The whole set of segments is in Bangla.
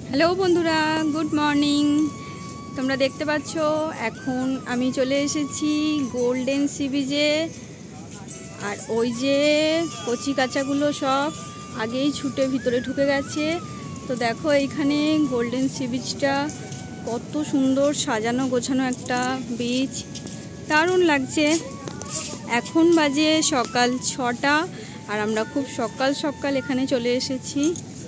হ্যালো বন্ধুরা, গুড মর্নিং। তোমরা দেখতে পাচ্ছ এখন আমি চলে এসেছি গোল্ডেন সি বিচে। আর ওই যে কচি কাঁচাগুলো সব আগেই ছুটে ভিতরে ঢুকে গেছে। তো দেখো এইখানে গোল্ডেন সি বিচটা কত সুন্দর সাজানো গোছানো একটা বিচ, দারুণ লাগছে। এখন বাজে সকাল 6টা আর আমরা খুব সকাল সকাল এখানে চলে এসেছি।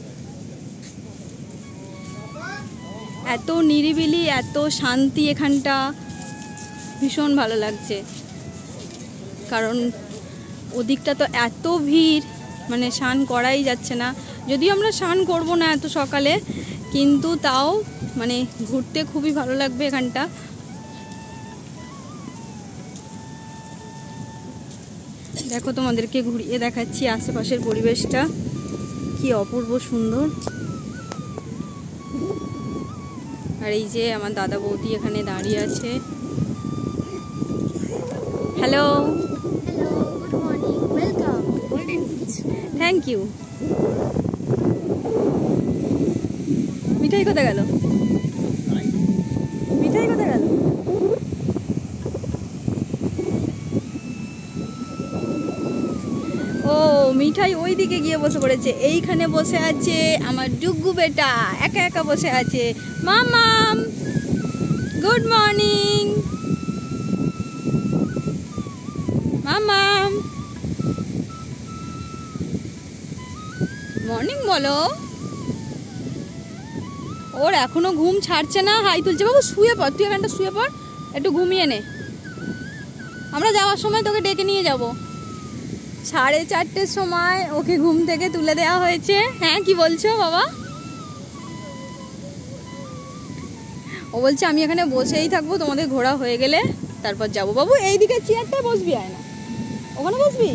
এত নিরিবিলি, এত শান্তি এখানটা, ভীষণ ভালো লাগছে। কারণ ওদিকটা তো এত ভিড়, মানে স্নান করাই যাচ্ছে না। যদিও আমরা স্নান করবো না এত সকালে, কিন্তু তাও মানে ঘুরতে খুবই ভালো লাগবে এখানটা। দেখো তোমাদেরকে ঘুরিয়ে দেখাচ্ছি আশেপাশের পরিবেশটা, কি অপূর্ব সুন্দর। আর এই যে আমার দাদা বৌদি এখানে দাঁড়িয়ে আছে। Hello, good morning, welcome golden beach. Thank you. Mithai কোথায় গেল? মিঠাই কোথায় গেল? ও মিঠাই ওই দিকে গিয়ে বসে পড়েছে। এইখানে বসে আছে আমার ডুগু বেটা, একা একা বসে আছে। মামাম, গুড মর্নিং। মামাম, মর্নিং বলো। ওর এখনো ঘুম ছাড়ছে না, হাই তুলছে। বাবু শুয়ে পড়, তুই এখানটা শুয়ে পড়, একটু ঘুমিয়ে নে। আমরা যাওয়ার সময় তোকে ডেকে নিয়ে যাব। 4:30-র সময় ওকে ঘুম থেকে তুলে দেওয়া হয়েছে। হ্যাঁ, কি বলছো বাবা? ও বলছে আমি এখানে বসেই থাকবো, তোমাদের ঘোরা হয়ে গেলে তারপর যাবো। বাবু এইদিকে চেয়ারটায় বসবি, আয় না, ওখানে বসবি।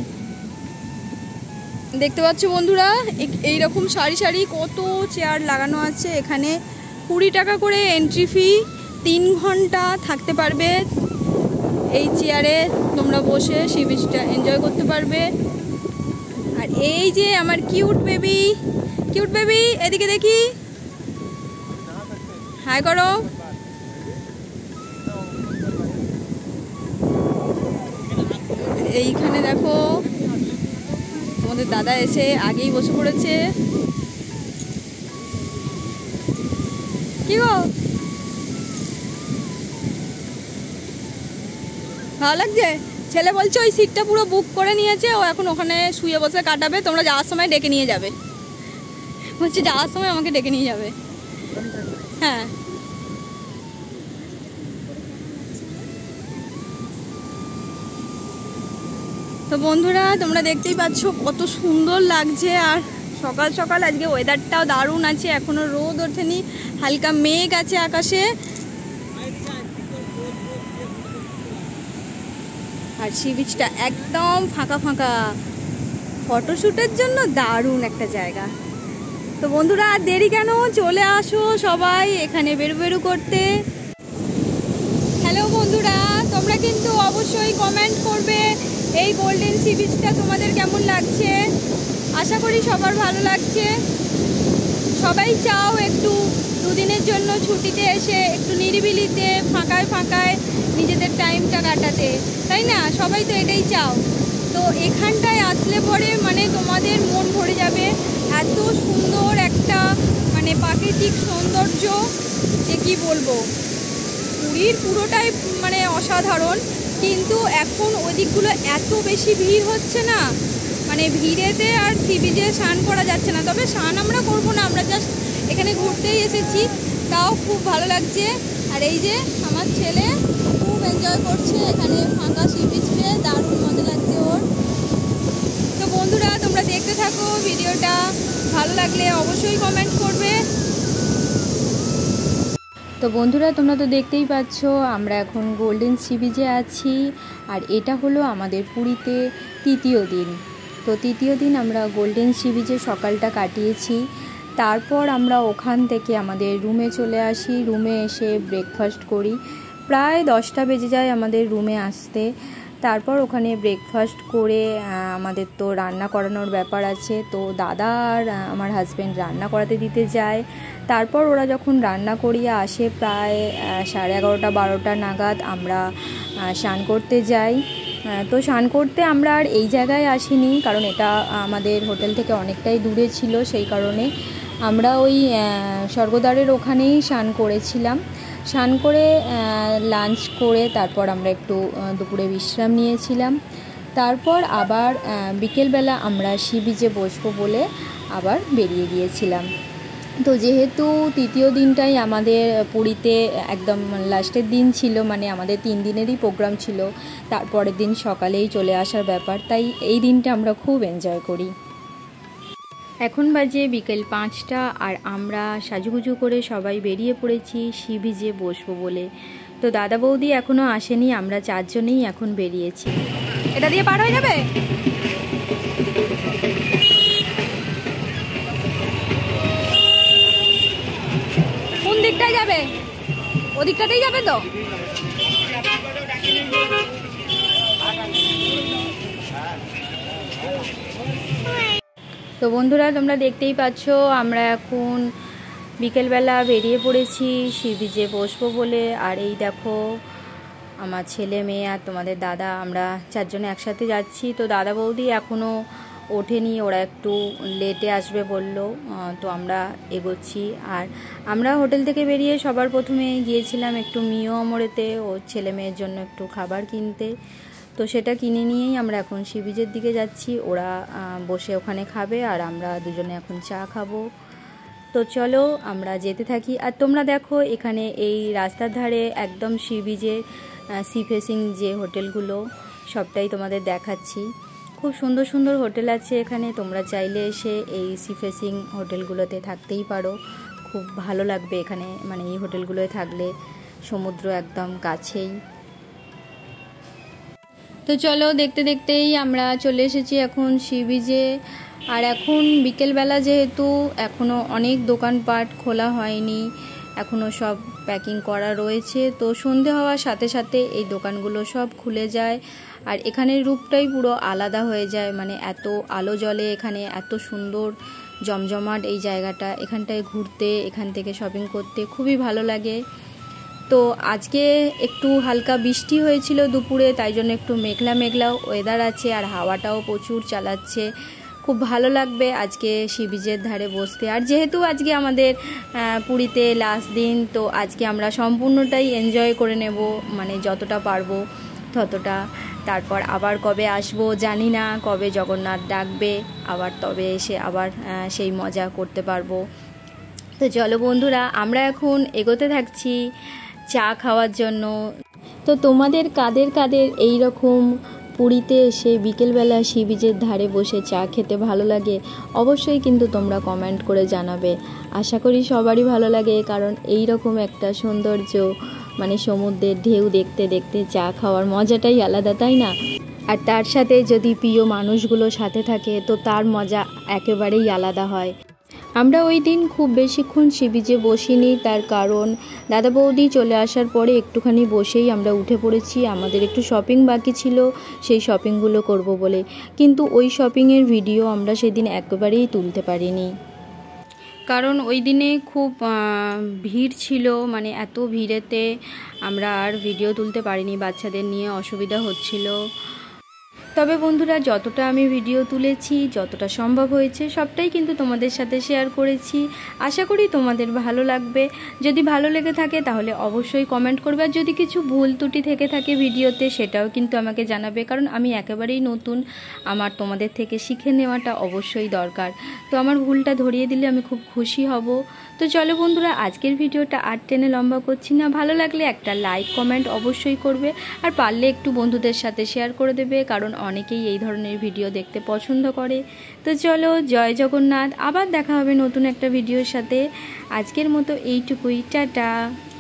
দেখতে পাচ্ছ বন্ধুরা, এইরকম সারি সারি কত চেয়ার লাগানো আছে। এখানে 20 টাকা করে এন্ট্রি ফি, 3 ঘন্টা থাকতে পারবে এই চেয়ারে। তোমরা বসে সি বিচটা এনজয় করতে পারবে। আর এই যে আমার কিউট বেবি, কিউট বেবি, এদিকে দেখি, হাই করো। এইখানে দেখো তোমাদের দাদা এসে আগেই বসে পড়েছে। কি গো, ভালো লাগছে? ছেলে বলছে ওই সিটটা পুরো বুক করে নিয়েছে, ও এখন ওখানে শুয়ে বসে কাটাবে। তোমরা যাওয়ার সময় ডেকে নিয়ে যাবে, বলছে যাওয়ার সময় আমাকে ডেকে নিয়ে যাবে। হ্যাঁ, তো বন্ধুরা তোমরা দেখতেই পাচ্ছ কত সুন্দর লাগছে। আর সকাল সকাল আজকে ওয়েদারটাও দারুণ আছে, এখনো রোদ ওঠেনি, হালকা মেঘ আছে আকাশে। আর সি বিচটা একদম ফাঁকা ফাঁকা, ফটোশ্যুটের জন্য দারুণ একটা জায়গা। তো বন্ধুরা আর দেরি কেন, চলে আসো সবাই এখানে বেরু করতে। হ্যালো বন্ধুরা, তোমরা কিন্তু অবশ্যই কমেন্ট করবে এই গোল্ডেন সি বিচটা তোমাদের কেমন লাগছে। আশা করি সবার ভালো লাগছে। সবাই চাও একটু দুদিনের জন্য ছুটিতে এসে একটু নিরিবিলিতে ফাঁকায় ফাঁকায় নিজেদের টাইমটা কাটাতে, তাই না? সবাই তো এটাই চাও। তো এখানটায় আসলে পরে মানে তোমাদের মন ভরে যাবে। এত সুন্দর একটা মানে প্রাকৃতিক সৌন্দর্য যে কি বলবো। পুরীর পুরোটাই মানে অসাধারণ, কিন্তু এখন ওই দিকগুলো এত বেশি ভিড় হচ্ছে না, মানে ভিড়েতে আর সি বিচে স্নান করা যাচ্ছে না। তবে স্নান আমরা করবো না, আমরা জাস্ট এখানে ঘুরতেই এসেছি, তাও খুব ভালো লাগছে। আর এই যে আমার ছেলে খুব এনজয় করছে এখানে ফাঁকা সি বিচ পেয়ে, দারুণ মজা লাগছে ওর। তো বন্ধুরা তোমরা দেখতে থাকো ভিডিওটা, ভালো লাগলে অবশ্যই কমেন্ট করবে। তো বন্ধুরা তোমরা তো দেখতেই পাচ্ছ আমরা এখন গোল্ডেন সি বিচে আছি। আর এটা হলো আমাদের পুরীতে 3য় দিন। তো 3য় দিন আমরা গোল্ডেন সি বিচে সকালটা কাটিয়েছি। তারপর আমরা ওখান থেকে আমাদের রুমে চলে আসি। রুমে এসে ব্রেকফাস্ট করি, প্রায় 10টা বেজে যায় আমাদের রুমে আসতে। তারপর ওখানে ব্রেকফাস্ট করে আমাদের তো রান্না করানোর ব্যাপার আছে, তো দাদা আর আমার হাজব্যান্ড রান্না করাতে দিতে যায়। তারপর ওরা যখন রান্না করিয়ে আসে প্রায় 11:30-12টা নাগাদ আমরা স্নান করতে যাই। তো স্নান করতে আমরা আর এই জায়গায় আসিনি, কারণ এটা আমাদের হোটেল থেকে অনেকটাই দূরে ছিল, সেই কারণে আমরা ওই স্বর্গদ্বারের ওখানেই স্নান করেছিলাম। স্নান করে লাঞ্চ করে তারপর আমরা একটু দুপুরে বিশ্রাম নিয়েছিলাম। তারপর আবার বিকেলবেলা আমরা সি বিচে বসবো বলে আবার বেরিয়ে গিয়েছিলাম। তো যেহেতু তৃতীয় দিনটাই আমাদের পুরীতে একদম লাস্টের দিন ছিল, মানে আমাদের 3 দিনেরই প্রোগ্রাম ছিল, তারপরের দিন সকালেই চলে আসার ব্যাপার, তাই এই দিনটা আমরা খুব এনজয় করি। এখন বাজে বিকেল 5টা আর আমরা সাজুগুজু করে সবাই বেরিয়ে পড়েছি সি বিচে বসবো বলে। তো দাদা বৌদি এখনও আসেনি, আমরা 4 জনেই এখন বেরিয়েছি। এটা দিয়ে পার হয়ে যাবে? কোন দিকটায় যাবে? ওদিকটাতেই যাবে তো? তো বন্ধুরা, তোমরা দেখতেই পাচ্ছ আমরা এখন বিকেলবেলা বেরিয়ে পড়েছি সি বিচে বসবো বলে। আর এই দেখো আমার ছেলে মেয়ে আর তোমাদের দাদা, আমরা 4 জনে একসাথে যাচ্ছি। তো দাদা বৌদি এখনও ওঠেনি, ওরা একটু লেটে আসবে বলল, তো আমরা এগোচ্ছি। আর আমরা হোটেল থেকে বেরিয়ে সবার প্রথমে গিয়েছিলাম একটু মিও আমরেতে ওর ছেলে মেয়ের জন্য একটু খাবার কিনতে। তো সেটা কিনে নিয়েই আমরা এখন সি বিচের দিকে যাচ্ছি। ওরা বসে ওখানে খাবে আর আমরা দুজনে এখন চা খাবো। তো চলো আমরা যেতে থাকি। আর তোমরা দেখো এখানে এই রাস্তার ধারে একদম সি বিচে সি ফেসিং যে হোটেলগুলো সবটাই তোমাদের দেখাচ্ছি। খুব সুন্দর সুন্দর হোটেল আছে এখানে, তোমরা চাইলে এসে এই সি ফেসিং হোটেলগুলোতে থাকতেই পারো, খুব ভালো লাগবে এখানে, মানে এই হোটেলগুলোয় থাকলে সমুদ্র একদম কাছেই। তো চলো দেখতে দেখতেই আমরা চলে এসেছি এখন সি বিচে। আর এখন বিকেলবেলা যেহেতু এখনও অনেক দোকানপাট খোলা হয়নি, এখনও সব প্যাকিং করা রয়েছে, তো সন্ধে হওয়ার সাথে সাথে এই দোকানগুলো সব খুলে যায়। আর এখানের রূপটাই পুরো আলাদা হয়ে যায়, মানে এত আলো জ্বলে এখানে, এত সুন্দর জমজমাট এই জায়গাটা। এখানটায় ঘুরতে, এখান থেকে শপিং করতে খুবই ভালো লাগে। তো আজকে একটু হালকা বৃষ্টি হয়েছিল দুপুরে, তাই জন্য একটু মেঘলা মেঘলা ওয়েদার আছে আর হাওয়াটাও প্রচুর চালাচ্ছে। খুব ভালো লাগবে আজকে সি বিচের ধারে বসতে। আর যেহেতু আজকে আমাদের পুরীতে লাস্ট দিন, তো আজকে আমরা সম্পূর্ণটাই এনজয় করে নেব, মানে যতটা পারবো ততটা। তারপর আবার কবে আসবো জানি না, কবে জগন্নাথ ডাকবে আবার, তবে এসে আবার সেই মজা করতে পারবো। তো চলো বন্ধুরা, আমরা এখন এগোতে থাকছি চা খাওয়ার জন্য। তো তোমাদের কাদের কাদের এই রকম পুরীতে এসে বিকেলবেলা সি বিচের ধারে বসে চা খেতে ভালো লাগে অবশ্যই কিন্তু তোমরা কমেন্ট করে জানাবে। আশা করি সবারই ভালো লাগে, কারণ এই রকম একটা সৌন্দর্য, মানে সমুদ্রের ঢেউ দেখতে দেখতে চা খাওয়ার মজাটাই আলাদা, তাই না? আর তার সাথে যদি প্রিয় মানুষগুলো সাথে থাকে তো তার মজা একেবারেই আলাদা হয়। আমরা ওই দিন খুব বেশিক্ষণ সি বিচে বসিনি, তার কারণ দাদা বৌদি চলে আসার পরে একটুখানি বসেই আমরা উঠে পড়েছি। আমাদের একটু শপিং বাকি ছিল, সেই শপিংগুলো করব বলে, কিন্তু ওই শপিংয়ের ভিডিও আমরা সেদিন একেবারেই তুলতে পারিনি, কারণ ওই দিনে খুব ভিড় ছিল, মানে এত ভিড়েতে আমরা আর ভিডিও তুলতে পারিনি, বাচ্চাদের নিয়ে অসুবিধা হচ্ছিল। তবে বন্ধুরা, যতটা আমি ভিডিও তুলেছি, যতটা সম্ভব হয়েছে সবটাই কিন্তু তোমাদের সাথে শেয়ার করেছি। আশা করি তোমাদের ভালো লাগবে। যদি ভালো লেগে থাকে তাহলে অবশ্যই কমেন্ট করবে, আর যদি কিছু ভুল ত্রুটি থেকে থাকে ভিডিওতে সেটাও কিন্তু আমাকে জানাবে, কারণ আমি একেবারেই নতুন, আমার তোমাদের থেকে শিখে নেওয়াটা অবশ্যই দরকার। তো আমার ভুলটা ধরিয়ে দিলে আমি খুব খুশি হব। তো চলো বন্ধুরা, আজকের ভিডিওটা আর টেনে লম্বা করছি না, ভালো লাগলে একটা লাইক কমেন্ট অবশ্যই করবে, আর পারলে একটু বন্ধুদের সাথে শেয়ার করে দেবে, কারণ অনেকেই এই ধরনের ভিডিও দেখতে পছন্দ করে। তো চলো, জয় জগন্নাথ, আবার দেখা হবে নতুন একটা ভিডিওর সাথে। আজকের মতো এইটুকুই, টাটা।